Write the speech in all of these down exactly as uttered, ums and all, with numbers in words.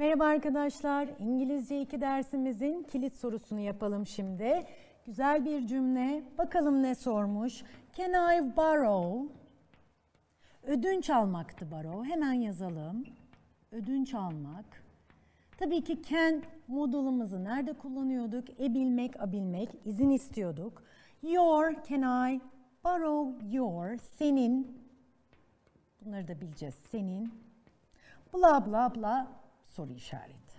Merhaba arkadaşlar, İngilizce iki dersimizin kilit sorusunu yapalım şimdi. Güzel bir cümle, bakalım ne sormuş. Can I borrow? Ödünç almaktı borrow, hemen yazalım. Ödünç almak. Tabii ki can modulumuzu nerede kullanıyorduk? E bilmek, a bilmek, izin istiyorduk. Your, can I borrow your, senin, bunları da bileceğiz, senin. Bla bla bla, soru işareti.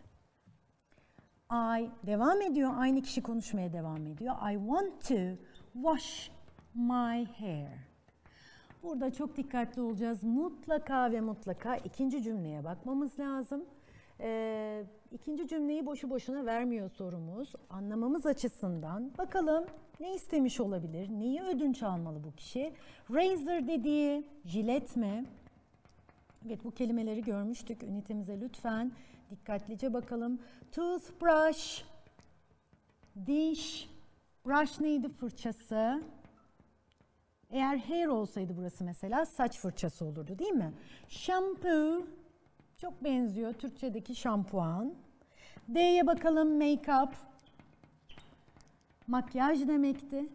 I devam ediyor, aynı kişi konuşmaya devam ediyor. I want to wash my hair. Burada çok dikkatli olacağız. Mutlaka ve mutlaka ikinci cümleye bakmamız lazım. Ee, ikinci cümleyi boşu boşuna vermiyor sorumuz. Anlamamız açısından bakalım ne istemiş olabilir? Neyi ödünç almalı bu kişi? Razor dediği jilet mi? Evet, bu kelimeleri görmüştük. Ünitemize lütfen dikkatlice bakalım. Toothbrush, dish, brush neydi? Fırçası. Eğer hair olsaydı burası mesela saç fırçası olurdu değil mi? Shampoo, çok benziyor Türkçedeki şampuan. D'ye bakalım, make-up. Makyaj demekti.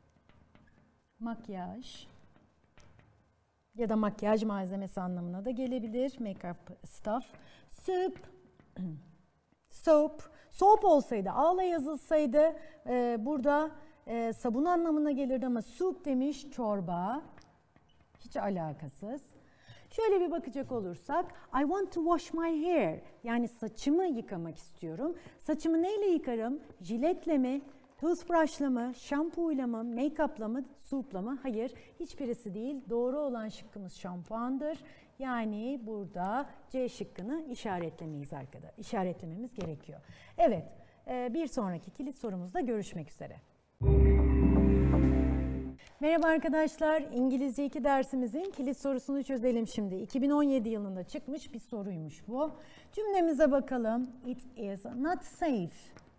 Makyaj. Ya da makyaj malzemesi anlamına da gelebilir. Make-up stuff. Soup. Soap. Soap olsaydı, ağla yazılsaydı e, burada e, sabun anlamına gelirdi ama soup demiş, çorba. Hiç alakasız. Şöyle bir bakacak olursak, I want to wash my hair. Yani saçımı yıkamak istiyorum. Saçımı neyle yıkarım? Jiletle mi? Toothbrush'la mı? Şampuyla mı? Make-up'la mı? Soup'la mı? Hayır, hiçbirisi değil. Doğru olan şıkkımız şampuandır. Yani burada C şıkkını işaretlemeyiz arkadaşlar. İşaretlememiz gerekiyor. Evet, bir sonraki kilit sorumuzda görüşmek üzere. Merhaba arkadaşlar, İngilizce iki dersimizin kilit sorusunu çözelim şimdi. iki bin on yedi yılında çıkmış bir soruymuş bu. Cümlemize bakalım. It is not safe.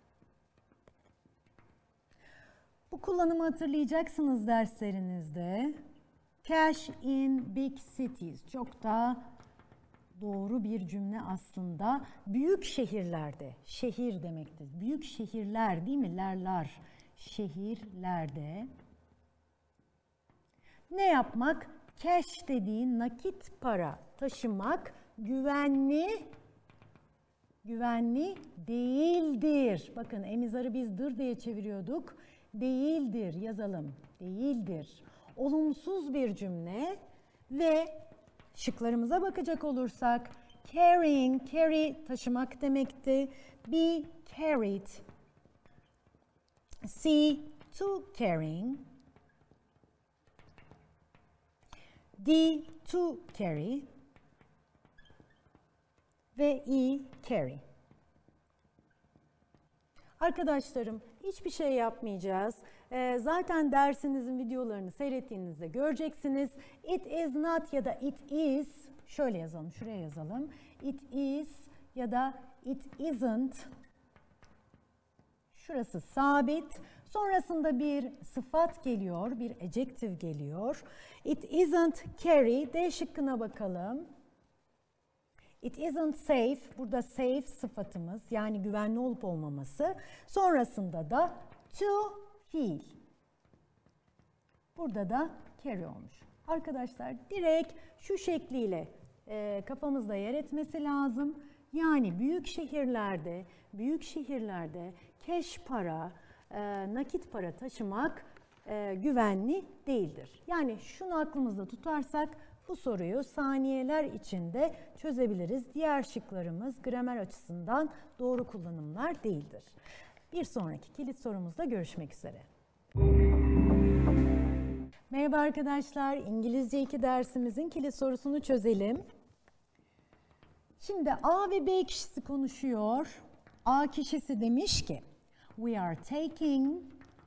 Bu kullanımı hatırlayacaksınız derslerinizde. Cash in big cities. Çok da doğru bir cümle aslında. Büyük şehirlerde, şehir demektir. Büyük şehirler değil mi? Lerler. Şehirlerde. Ne yapmak? Cash dediğin nakit para taşımak güvenli güvenli değildir. Bakın emizarı biz dır diye çeviriyorduk. Değildir yazalım. Değildir. Olumsuz bir cümle ve şıklarımıza bakacak olursak carrying, carry taşımak demekti. Be carried. C to carrying. D to carry ve E carry. Arkadaşlarım hiçbir şey yapmayacağız. Ee, zaten dersinizin videolarını seyrettiğinizde göreceksiniz. It is not ya da it is, şöyle yazalım, şuraya yazalım. It is ya da it isn't. Şurası sabit. Sonrasında bir sıfat geliyor, bir adjective geliyor. It isn't carry. D şıkkına bakalım. It isn't safe. Burada safe sıfatımız, yani güvenli olup olmaması. Sonrasında da to fiil. Burada da carry olmuş. Arkadaşlar direkt şu şekliyle e, kafamızda yer etmesi lazım. Yani büyük şehirlerde, büyük şehirlerde cash para, e, nakit para taşımak e, güvenli değildir. Yani şunu aklımızda tutarsak bu soruyu saniyeler içinde çözebiliriz. Diğer şıklarımız gramer açısından doğru kullanımlar değildir. Bir sonraki kilit sorumuzda görüşmek üzere. Merhaba arkadaşlar, İngilizce iki dersimizin kilit sorusunu çözelim. Şimdi A ve B kişisi konuşuyor. A kişisi demiş ki, we are taking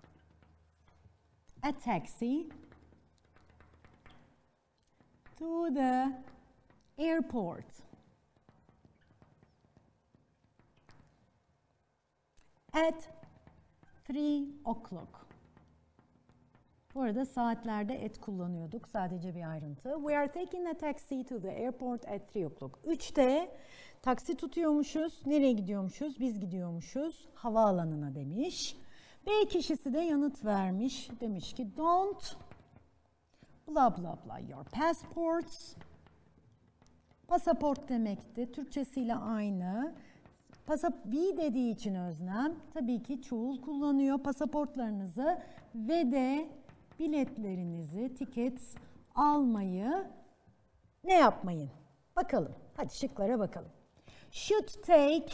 a taxi to the airport. At three o'clock. Bu arada saatlerde et kullanıyorduk. Sadece bir ayrıntı. We are taking a taxi to the airport at three o'clock. üçte taksi tutuyormuşuz. Nereye gidiyormuşuz? Biz gidiyormuşuz. Havaalanına demiş. B kişisi de yanıt vermiş. Demiş ki don't bla bla bla your passports. Pasaport demekti. Türkçesiyle aynı. Pasap V dediği için öznem tabii ki çoğul kullanıyor. Pasaportlarınızı ve de biletlerinizi, tickets almayı ne yapmayın? Bakalım. Hadi şıklara bakalım. Should take.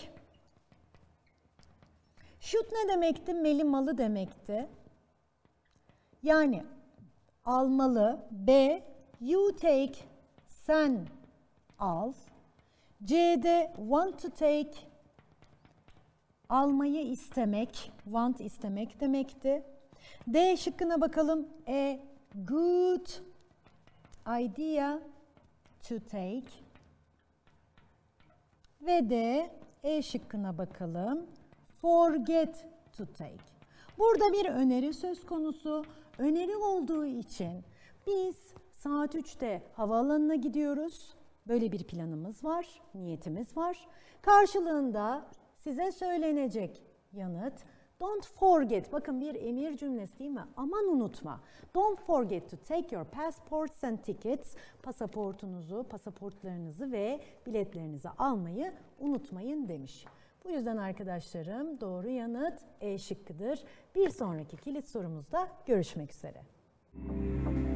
Should ne demekti? Melimalı demekti. Yani almalı. B. You take. Sen al. C'de want to take. Almayı istemek. Want istemek demekti. D şıkkına bakalım. A good idea to take. Ve de E şıkkına bakalım. Forget to take. Burada bir öneri söz konusu. Öneri olduğu için biz saat üçte havaalanına gidiyoruz. Böyle bir planımız var, niyetimiz var. Karşılığında size söylenecek yanıt don't forget. Bakın bir emir cümlesi değil mi? Aman unutma. Don't forget to take your passports and tickets. Pasaportunuzu, pasaportlarınızı ve biletlerinizi almayı unutmayın demiş. Bu yüzden arkadaşlarım doğru yanıt E şıkkıdır. Bir sonraki kilit sorumuzda görüşmek üzere.